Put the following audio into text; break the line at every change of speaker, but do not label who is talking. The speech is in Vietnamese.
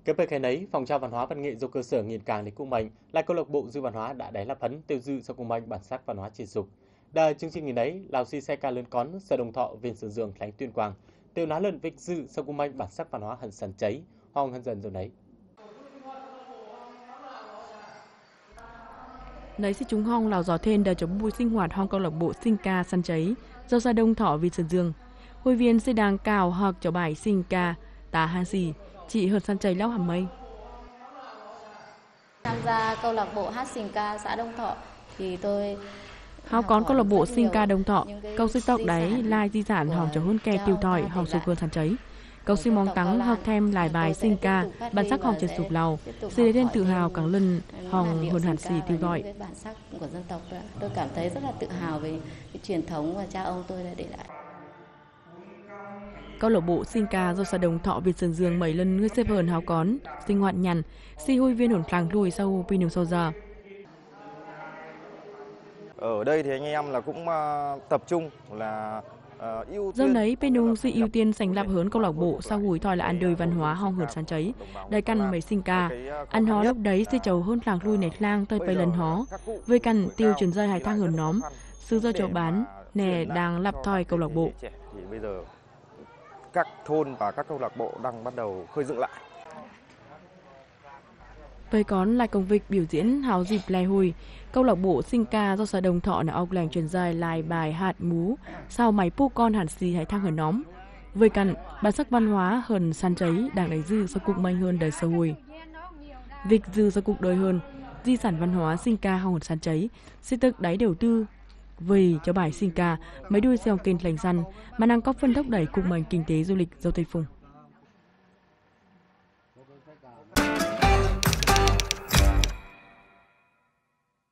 Cái bề cái nấy, phòng trào văn hóa văn nghệ do cơ sở nghiền càng đến cung mạnh là câu lạc bộ dư văn hóa đã đáy lập hấn tiêu dư sau cung mạnh bản sắc văn hóa chỉ dục. Đời chương trình ngày đấy, lào si xe ca lớn cón sở đồng thọ viên sơn dương lánh tuyên quang tiêu ná lần vịch dư sau cung mạnh bản sắc văn hóa hần sần cháy hong hân dần rồi đấy.
Lấy si chúng hong lào gió thêm đều chống bùi sinh hoạt hong câu lạc bộ sinh ca săn cháy do gia đông thọ viên sơn dương. Hội viên sẽ đang cào hoặc cho bài sinh ca tá han xì chị hợt săn cháy lão hàm mây.
Tham gia câu lạc bộ hát sinh ca xã Đông Thọ thì tôi
Hào con câu lạc bộ sinh ca Đông Thọ, câu sư tộc đáy lai di sản hòng cho hôn ke tiêu thỏi hòng sụp cơn săn cháy. Câu sư mong tắng học thêm lại bài sinh ca, bản sắc hòng trên sụp lào, sư đến tự hào càng lần hòng hồn hẳn xì tiêu thỏi.
Bản sắc của dân tộc, tôi cảm thấy rất là tự hào về cái truyền thống mà cha ông tôi đã để lại.
Câu lạc bộ sinh ca do xã Đồng Thọ Việt Sơn Dương mấy lần người xếp hờn hào cón, sinh hoạt nhằn, si huy viên hồn phàng lùi sau pin sau giờ.
Ở đây thì anh em là cũng tập trung là ưu
do đấy Penung si ưu tiên sành lập hớn câu lạc bộ sau hủi thòi là ăn đời văn hóa hong hưởng sán cháy đầy căn mấy sinh ca ăn hó lúc đấy si chầu hơn làng lui nét lang tới bay lần hó với căn tiêu chuyển rơi hai thang hờn nóm sư do chầu bán nè đang lập thòi câu lạc bộ.
Thì bây giờ các thôn và các câu lạc bộ đang bắt đầu khơi dựng lại.
Với con là công việc biểu diễn hào dịp lai hồi, câu lạc bộ sinh ca do xã Đồng Thọ là ốc làng truyền dài lại bài hạt mú sau máy pu con hẳn xì hay thang hờn nóm. Với căn bản sắc văn hóa hờn săn cháy đang đánh dư sau cục manh hơn đời sơ hồi. Việc dư sau cục đời hơn, di sản văn hóa sinh ca hòn săn cháy sẽ tức đáy đầu tư vì cho bài sinh ca mấy đuôi xeo kênh lành săn mà năng có phân thúc đẩy cục manh kinh tế du lịch dâu Tây Phùng.